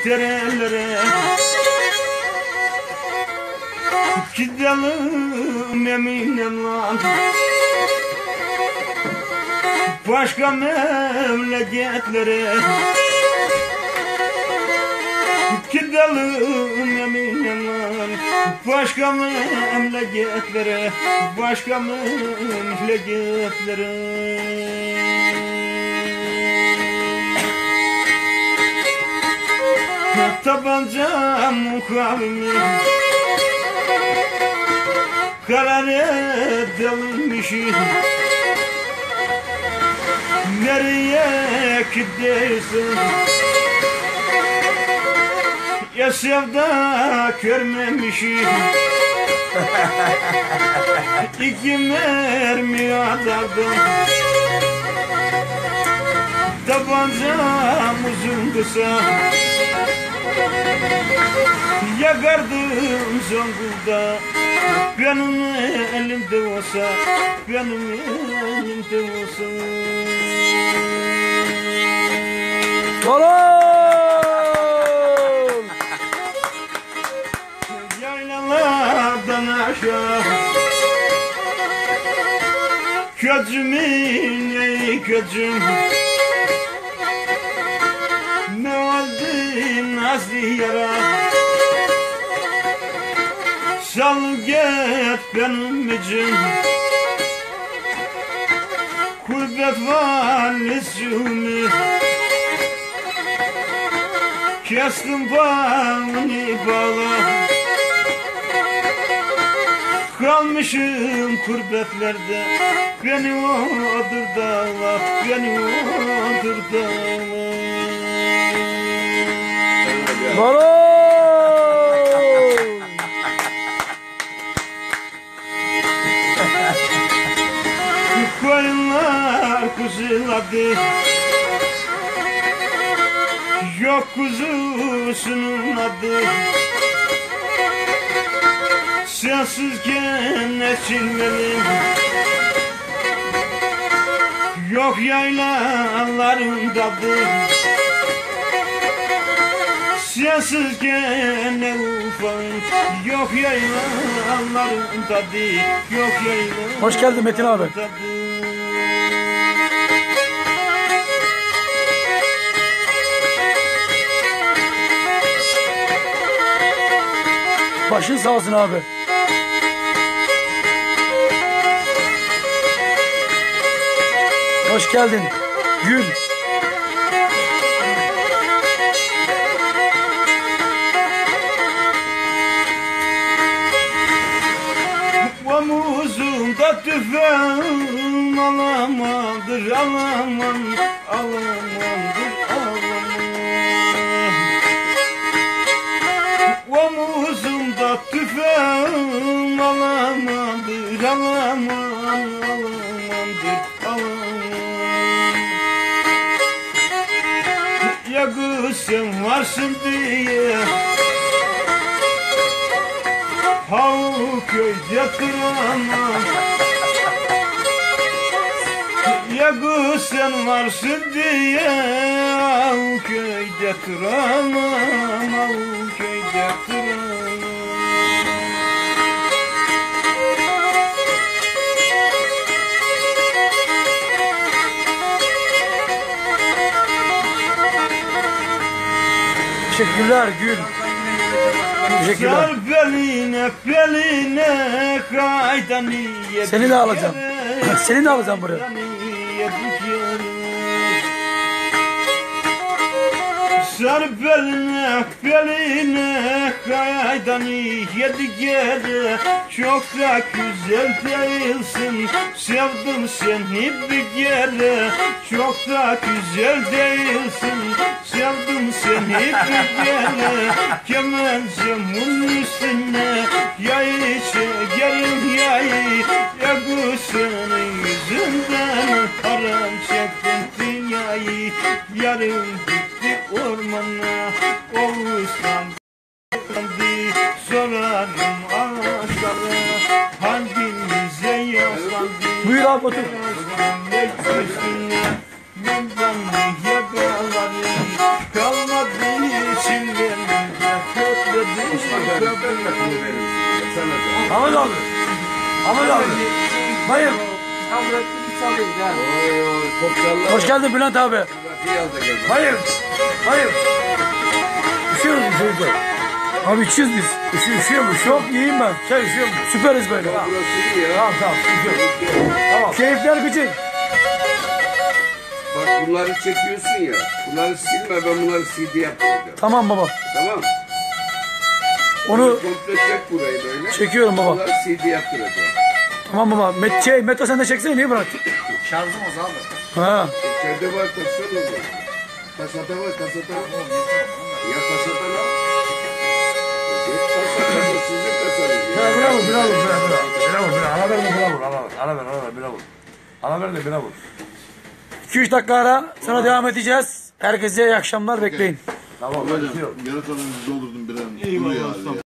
terelere gidelim eminim lan başka memleketlere gidelim eminim lan başka memleketlere başka memleketlere tabanca mukavimi karar edilmiş nereye gidersin ya sevda görmemiş iki mermi atadım tabancam uzun kısa yakardım Zonguldak benim elimde olsa benim elimde olsa Oğlum! Yaylalardan aşağı gözümün ey gözüm ne oldu nasıl yara sal git benim için kurbet valisimi kestim bağını bağla kalmışım kurbetlerde beni odur dağla beni odur dağla Oğlum! koyunlar kuzulardı yok kuzusunun adı sensizken eşilmedim yok yaylaların tadı sensizken ne ufak yok yaylaların tadı yok yaylaların Hoş geldin Metin abi. tadı. Başın sağ olsun abi. Hoş geldin. Gül. Omuzumda tüfeğim alamadır alamam alamandır alamam omuzumda tüfeğim alamadır alamam alamandır alamam ya kız sen varsın diye köyde duramam ya kız sen varsın diye köyde duramam köyde duramam Teşekkürler Gül. Teşekkürler. Sar beline beline kaydan niye Seni de alacağım. Seni de alacağım buraya. Sar beline beline kaydan yedi gele çok da güzel değilsin sevdim seni bir gele çok da güzel değilsin sevdim seni bir gele kemencemin üstüne yayı çekerim yayı ya bu senin yüzünden haram çektim dünyayı yarım gitti ormana Oğuz'dan sorarım aşağı hangimize yaslandı Buyur abi otur. kalmadı içinde Ahmet abi. Ahmet abi. Bayım. Hoş geldin Bülent abi. Bayım. Bayım. Üşüyoruz üşüyoruz. Abi içiyoruz biz. Üşüyor mu? Çok iyiyim ben. Sen üşüyor musun? Süperiz böyle. Tamam. Tamam. Keyifler gıcık. Bak bunları çekiyorsun ya. Bunları silme, ben bunları CD yapacağım. Tamam baba. Tamam. Onu Komple çek burayı böyle. çekiyorum baba. Bunları CD yaptıracağım. Tamam baba. Meto sen de çeksene, niye bıraktın? Şarjım azaldı. Ha. İçeride var taksana olur. Kasada var, kasada var. Ya kasada var. Kasada sizin kasanız. Ana ver de bravo. 2-3 dakika ara, sonra devam edeceğiz. Herkese iyi akşamlar, bekleyin. Tamam. Geri kalanınızı doldurdum birer. İyi